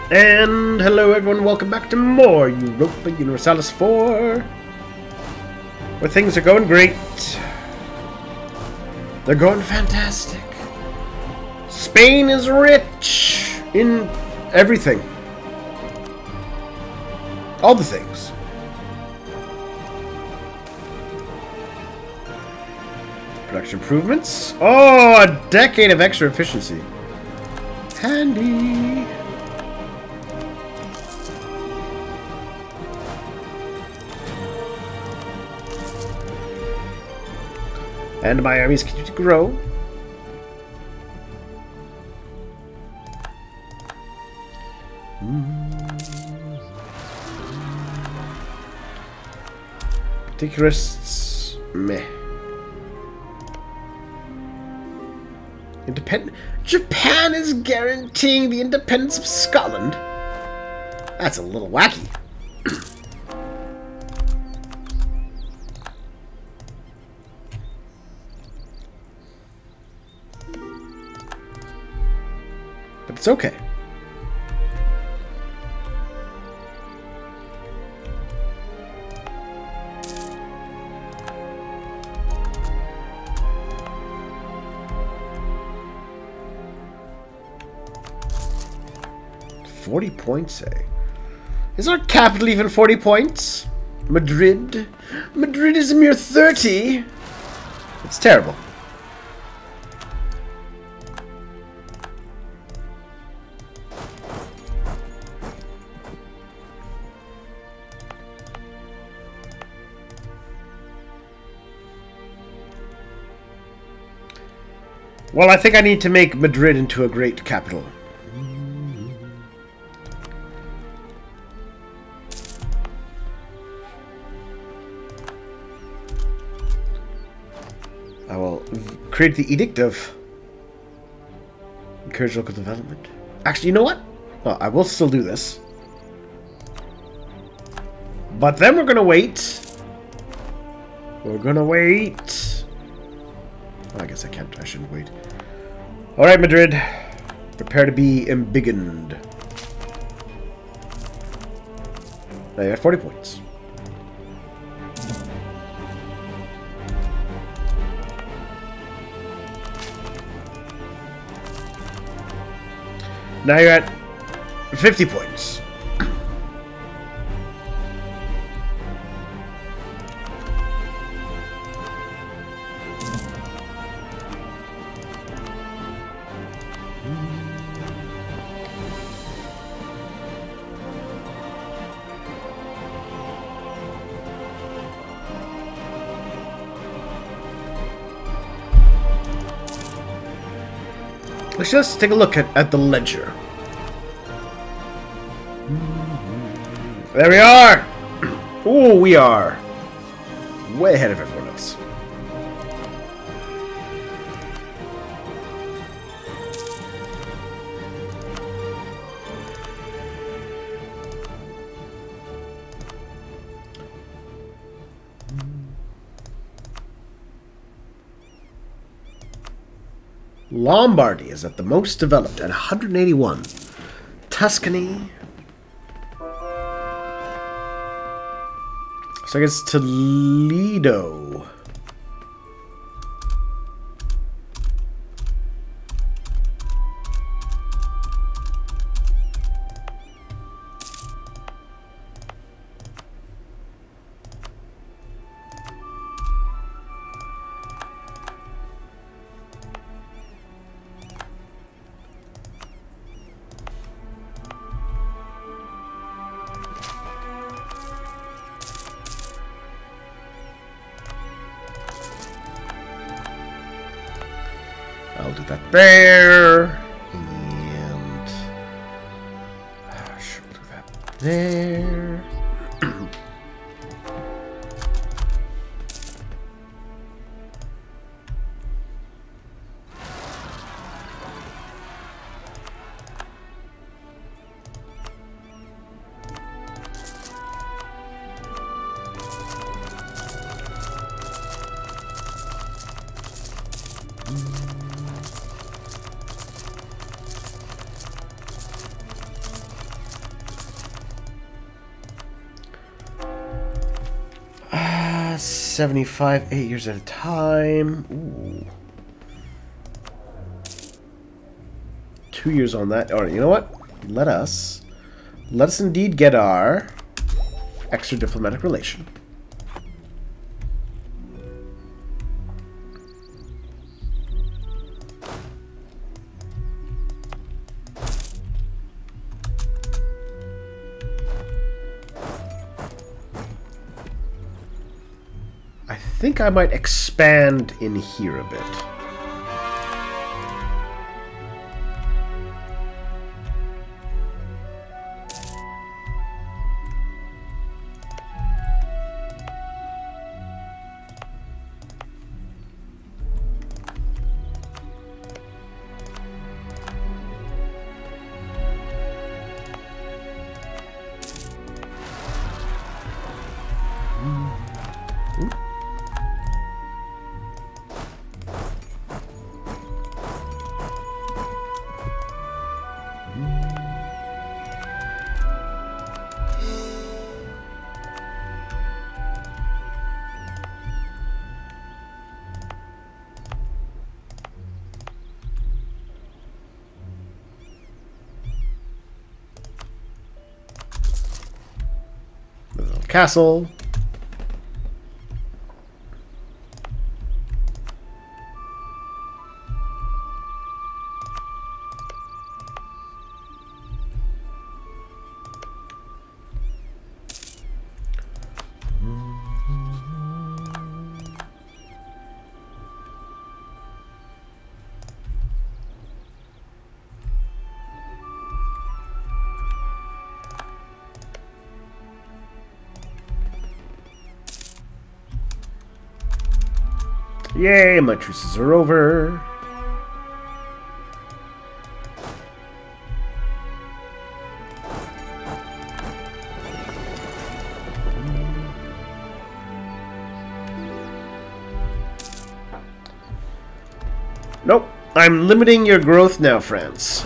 And hello everyone, welcome back to more Europa Universalis 4, where things are going great. They're going fantastic. Spain is rich in everything. All the things. Production improvements. Oh, a decade of extra efficiency. Handy. And my armies continue to grow. Particularists, meh. Japan is guaranteeing the independence of Scotland. That's a little wacky. But it's okay. $40 points, eh? Is our capital even 40 points? Madrid? Madrid is a mere 30. It's terrible. Well, I think I need to make Madrid into a great capital. I will create the edict of encourage local development. Actually, you know what? Well, I will still do this. But then we're gonna wait. We're gonna wait. Well, I guess I shouldn't wait. Alright, Madrid. Prepare to be embiggened. Now you got 40 points. Now you're at 50 points. Let's just take a look at the ledger. There we are! Ooh, we are way ahead of everyone else. Lombardy is at the most developed at 181. Tuscany. So I guess Toledo. I'll do that there, and sure, we'll do that there. 75, 8 years at a time. Ooh. 2 years on that. Alright, you know what? Let us indeed get our extra diplomatic relation. I think I might expand in here a bit. Castle. Yay, my truces are over. Nope, I'm limiting your growth now, France.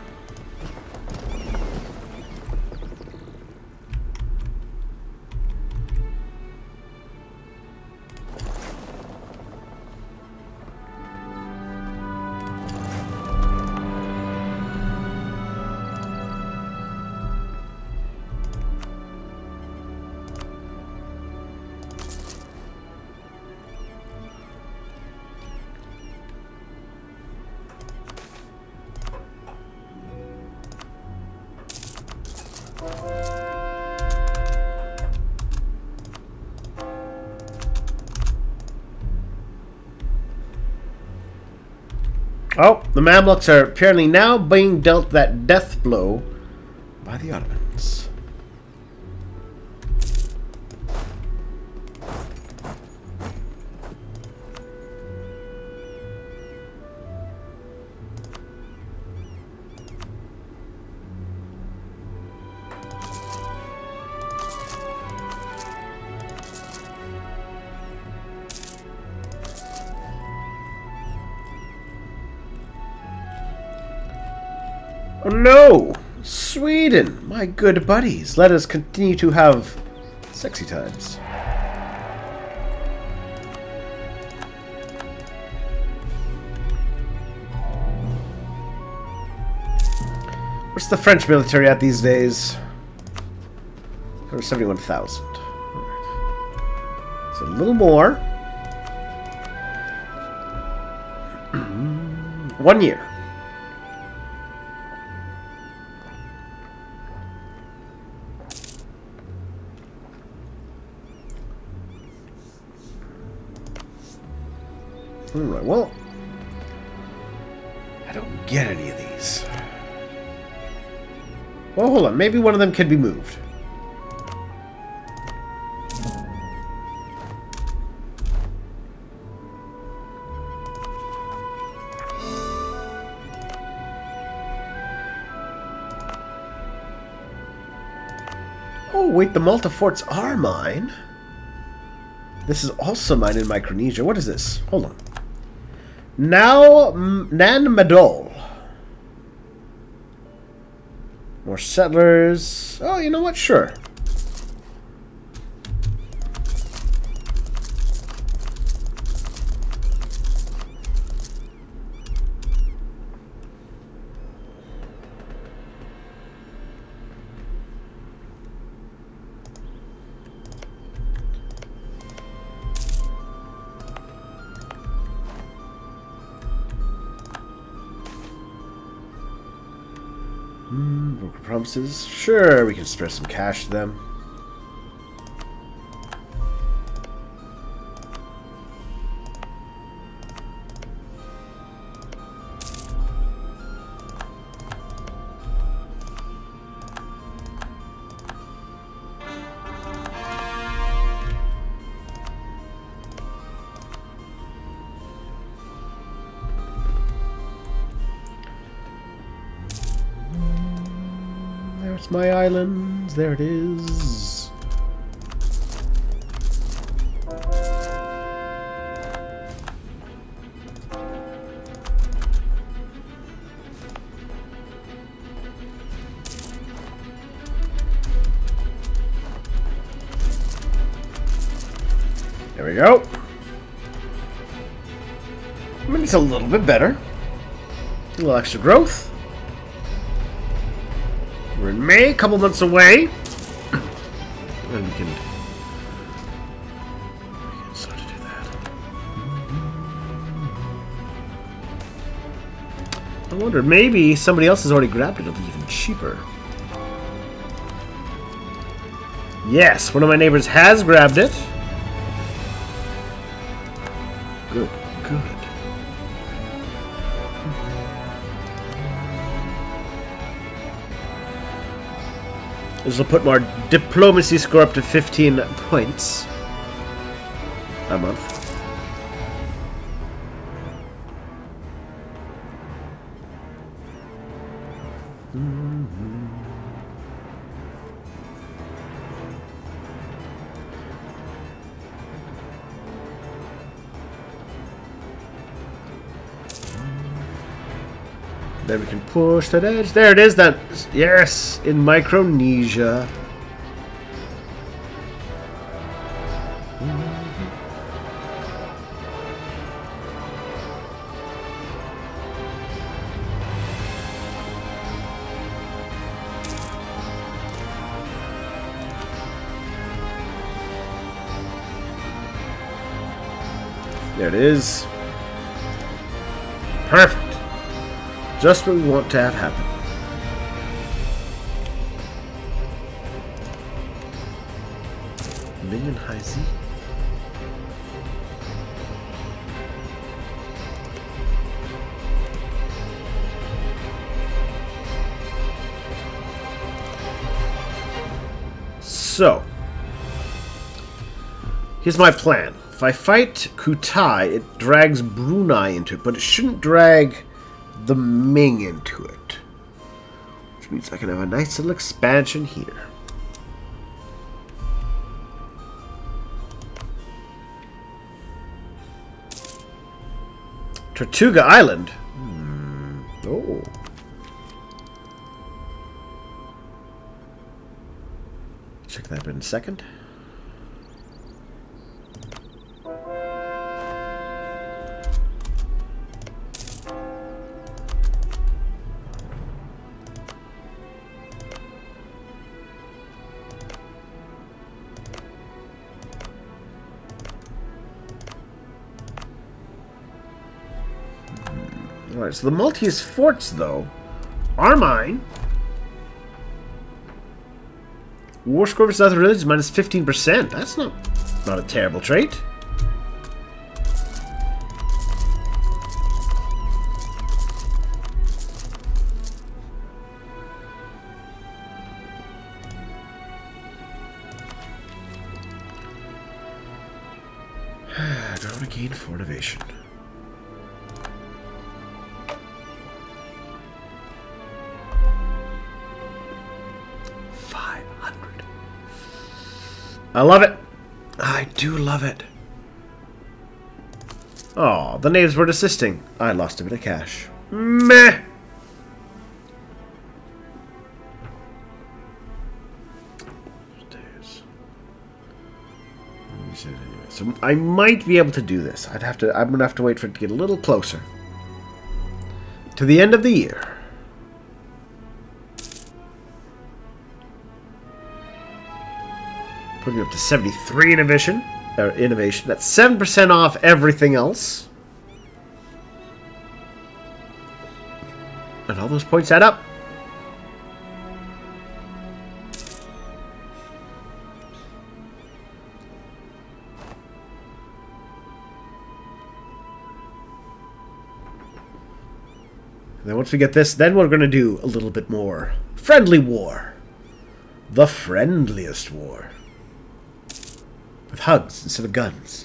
Oh, the Mamluks are apparently now being dealt that death blow by the Ottomans. Oh no! Sweden! My good buddies, let us continue to have sexy times. What's the French military at these days? 171,000. Right. It's a little more. 1 year. Alright, well, I don't get any of these. Well, hold on. Maybe one of them can be moved. Oh, wait, the Malta forts are mine. This is also mine in Micronesia. What is this? Hold on. Now, Nan Madol. More settlers. Oh, you know what? Sure. Broker promises. Sure, we can spread some cash to them. There's my island. There it is. There we go. I mean, it's a little bit better. A little extra growth. We're in May, a couple months away. And we can start to do that. I wonder, maybe somebody else has already grabbed it. It'll be even cheaper. Yes, one of my neighbors has grabbed it. Good, good. This will put my diplomacy score up to 15 points a month. Then we can push that edge. There it is. That yes, in Micronesia. There it is. Perfect. Just what we want to have happen. Ming and Haizi. So, here's my plan. If I fight Kutai, it drags Brunei into it, but it shouldn't drag the Ming into it, which means I can have a nice little expansion here. Tortuga Island. Oh. Check that in a second. Alright, so the Maltese forts, though, are mine. War score versus other religions minus 15%. That's not a terrible trait. Do I want to gain for innovation? I love it. I do love it. Oh, the natives were assisting. I lost a bit of cash. Meh. So I might be able to do this. I'm gonna have to wait for it to get a little closer to the end of the year. Putting me up to 73 innovation. That's 7% off everything else. And all those points add up. then once we get this, then we're going to do a little bit more friendly war. The friendliest war. With hugs instead of guns.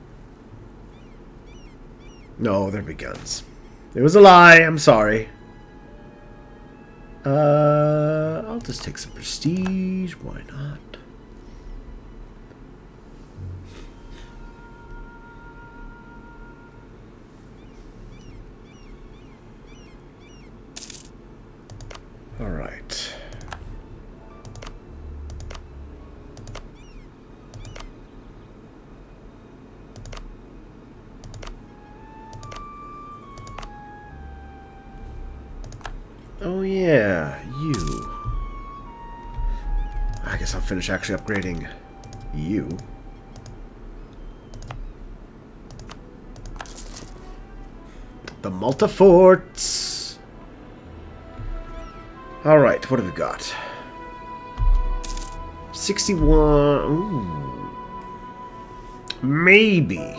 No, there'd be guns. It was a lie, I'm sorry. I'll just take some prestige, why not? All right. Oh yeah, you. I guess I'll finish actually upgrading you. The multiforts. Alright, what have we got? 61. Ooh. Maybe.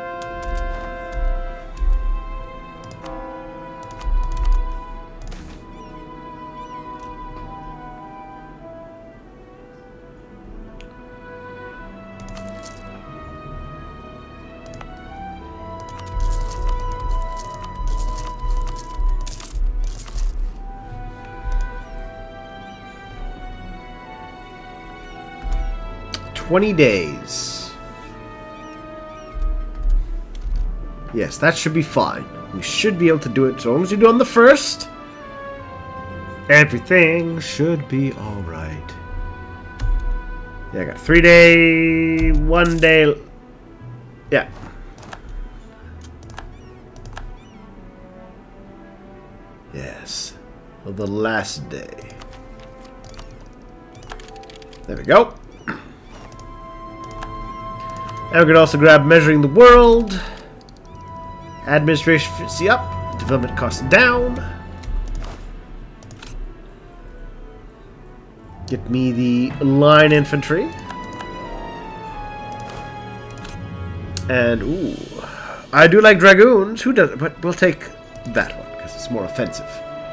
$20 days. Yes, that should be fine. We should be able to do it as long as you do it on the 1st. Everything should be alright. Yeah, I got 3 day, 1 day. Yeah. Yes. Well, the last day. There we go. And we could also grab Measuring the World. Administration efficiency up. Development costs down. Get me the line infantry. And, ooh. I do like dragoons. Who does? But we'll take that one because it's more offensive.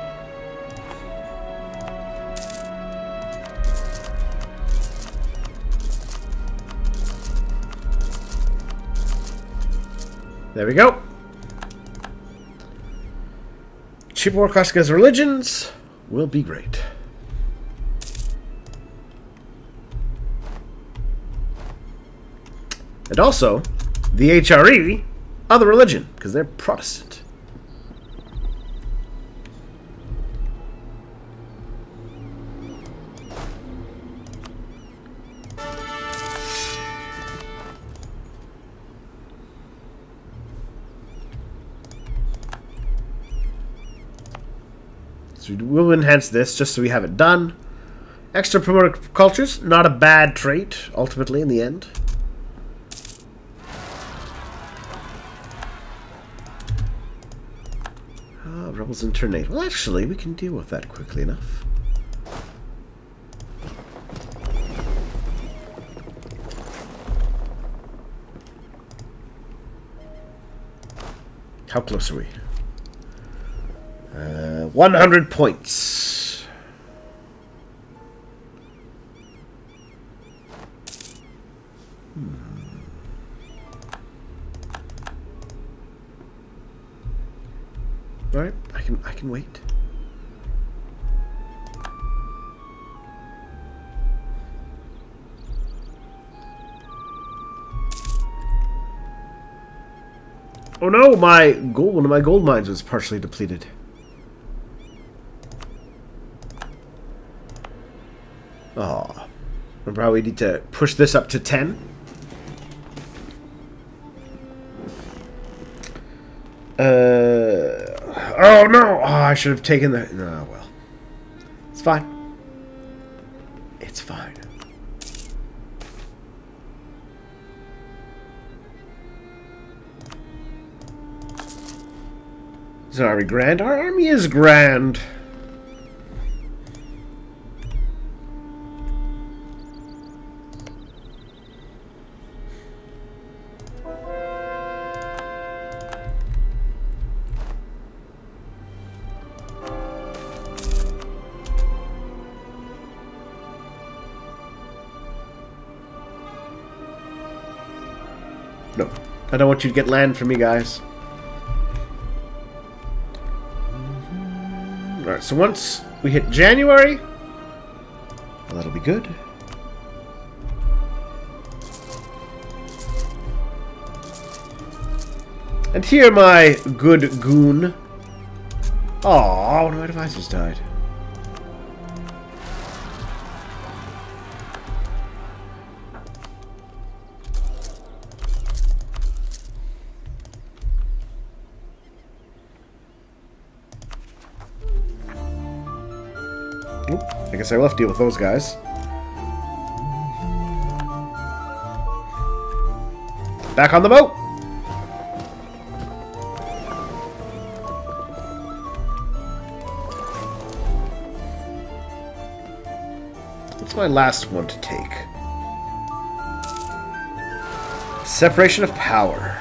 There we go. Cheap war cost against religions will be great. And also, the HRE, other religion, because they're Protestant. So we'll enhance this just so we have it done. Extra promoted cultures, not a bad trait, ultimately, in the end. Rebels internate. Well, actually, we can deal with that quickly enough. How close are we? 100 points. All right, I can wait. Oh no, one of my gold mines was partially depleted. Oh, remember how we need to push this up to 10? Oh no! Oh, I should have taken the. No, well, it's fine. It's fine. Is our army grand? Our army is grand. No. I don't want you to get land from me, guys. Alright, so once we hit January, well, that'll be good. And here, my good goon. Aw, one of my advisors died. Oop, I guess I will have to deal with those guys. Back on the boat! What's my last one to take? Separation of power.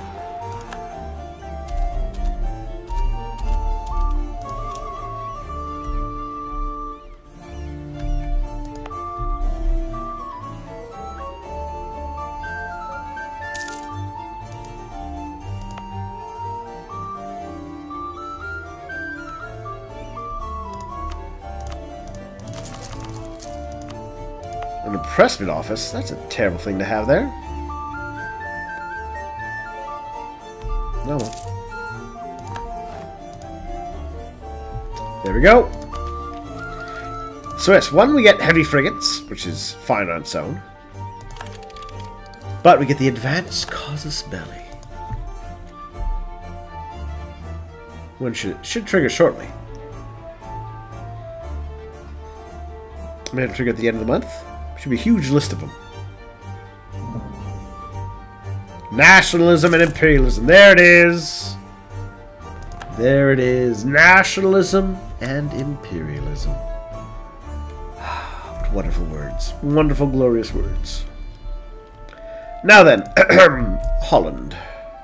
An impressment office? That's a terrible thing to have there. No. There we go. So yes, one, we get heavy frigates, which is fine on its own. But we get the advanced casus belli. When should trigger shortly. I'm going to trigger at the end of the month. Should be a huge list of them. Nationalism and imperialism. There it is. There it is. Nationalism and imperialism. What wonderful words. Wonderful, glorious words. Now then, Holland.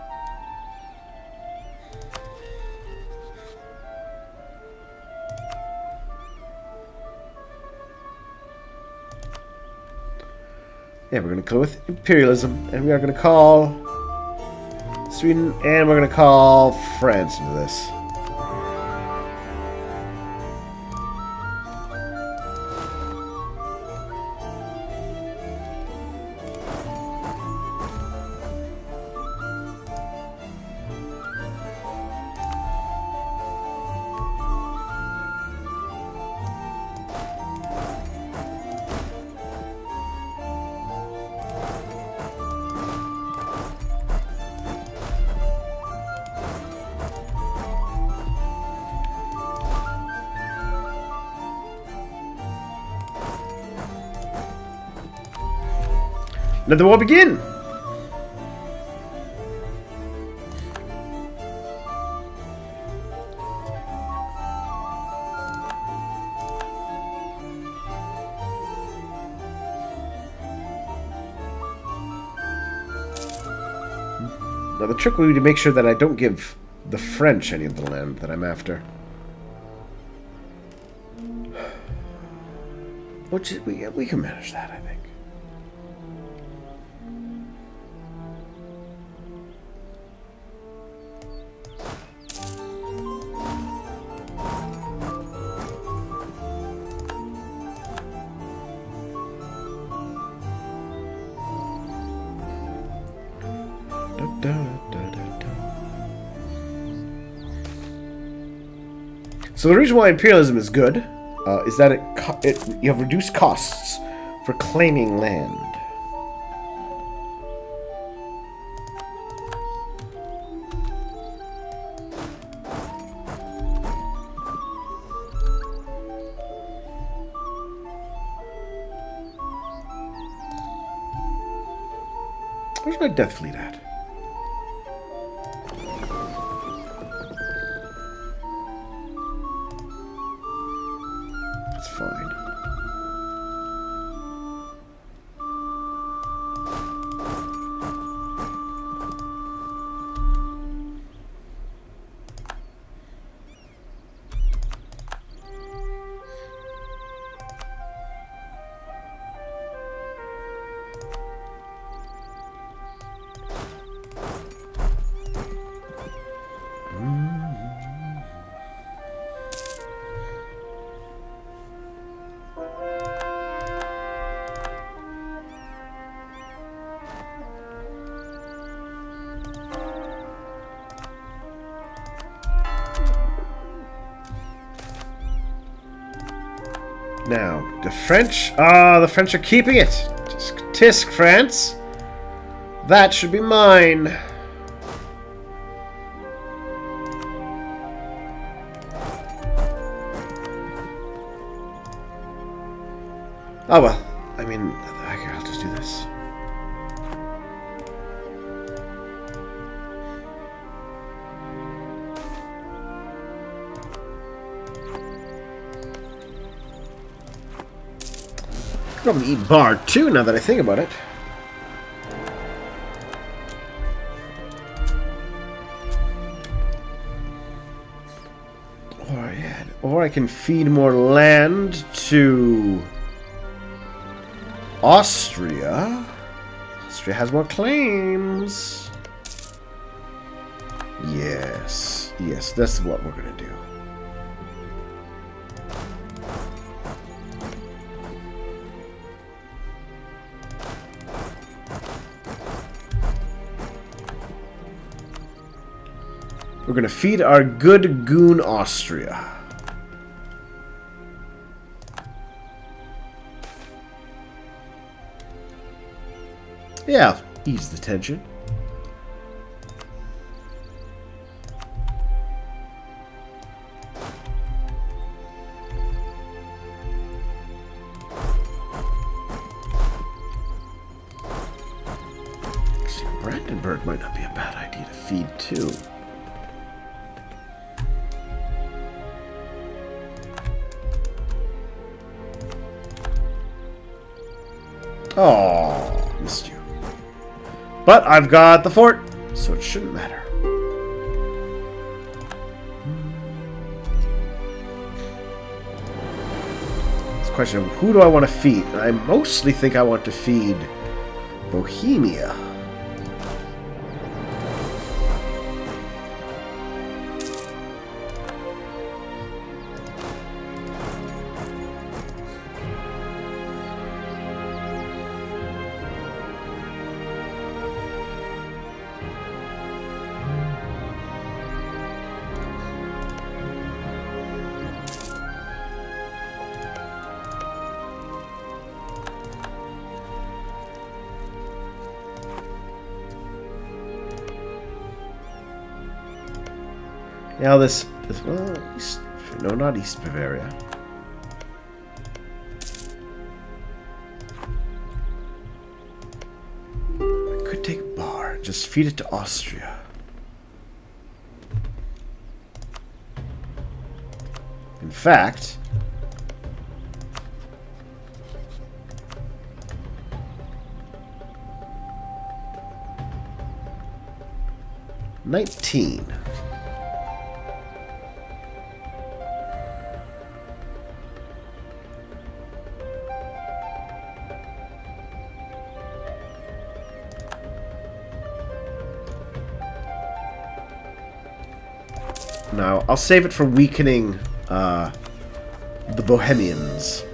Yeah, we're going to go with imperialism, and we are going to call Sweden, and we're going to call France into this. Let the war begin! Now the trick will be to make sure that I don't give the French any of the land that I'm after. Which we can manage that, I think. So the reason why imperialism is good is that you have reduced costs for claiming land. Where's my death fleet at? That's fine. now? The French? Ah, the French are keeping it. Tisk, tisk, France. That should be mine. Oh well. I mean, I'll just do this. Probably eat bar too, now that I think about it. Or I can feed more land to Austria. Austria has more claims. Yes. Yes, that's what we're gonna do. We're gonna feed our good goon Austria. Yeah, ease the tension. See, Brandenburg might not be a bad idea to feed too. Oh, missed you. But I've got the fort, so it shouldn't matter. It's a question of who do I want to feed? I mostly think I want to feed Bohemia. Now this well, no, not East Bavaria. I could take Bar, just feed it to Austria. In fact, $19. Now, I'll save it for weakening the Bohemians.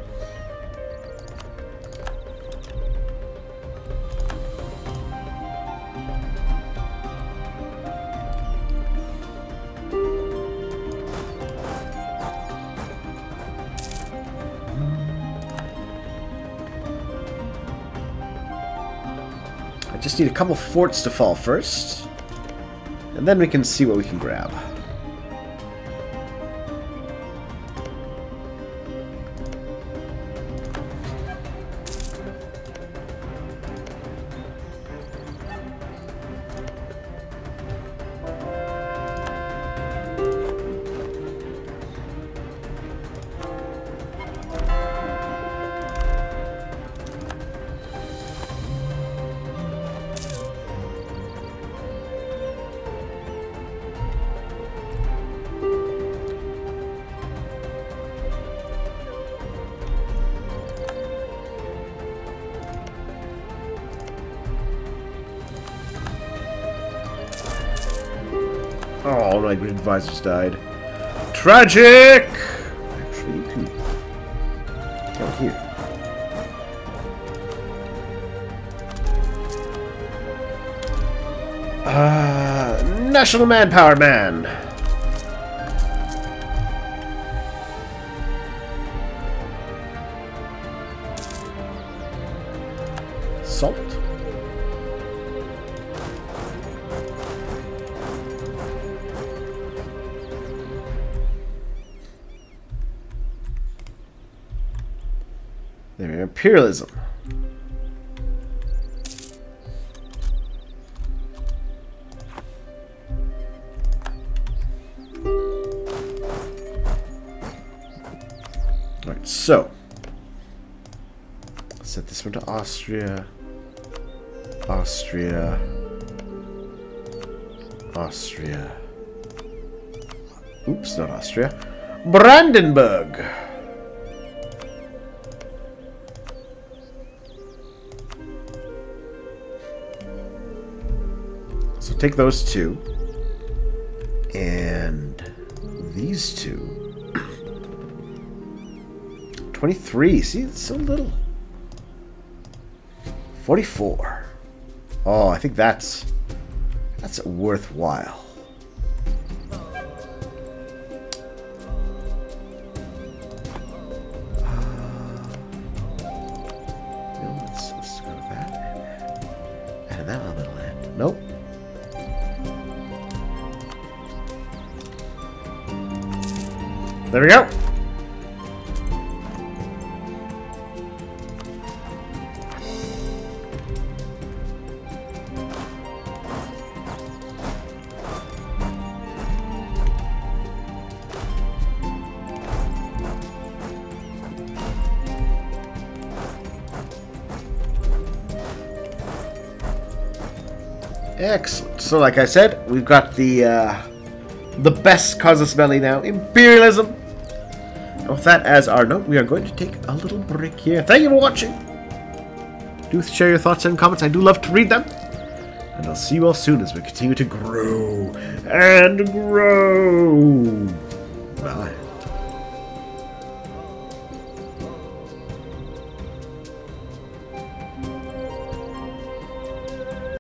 I just need a couple forts to fall first, and then we can see what we can grab. Oh, all my grid advisors died. Tragic! Actually, you can go here. National Manpower Man. salt. There, imperialism. Alright, so set this one to Austria. Austria. Austria. Oops, not Austria. Brandenburg. So take those two. And these two. 23. See, it's so little. 44. Oh, I think that's worthwhile. Let's go with that. And that little bit of land. Nope. There we go. Excellent. So, like I said, we've got the best casus belli now, imperialism. And with that as our note, we are going to take a little break here. Thank you for watching. Do share your thoughts and comments. I do love to read them. And I'll see you all soon as we continue to grow and grow. Bye.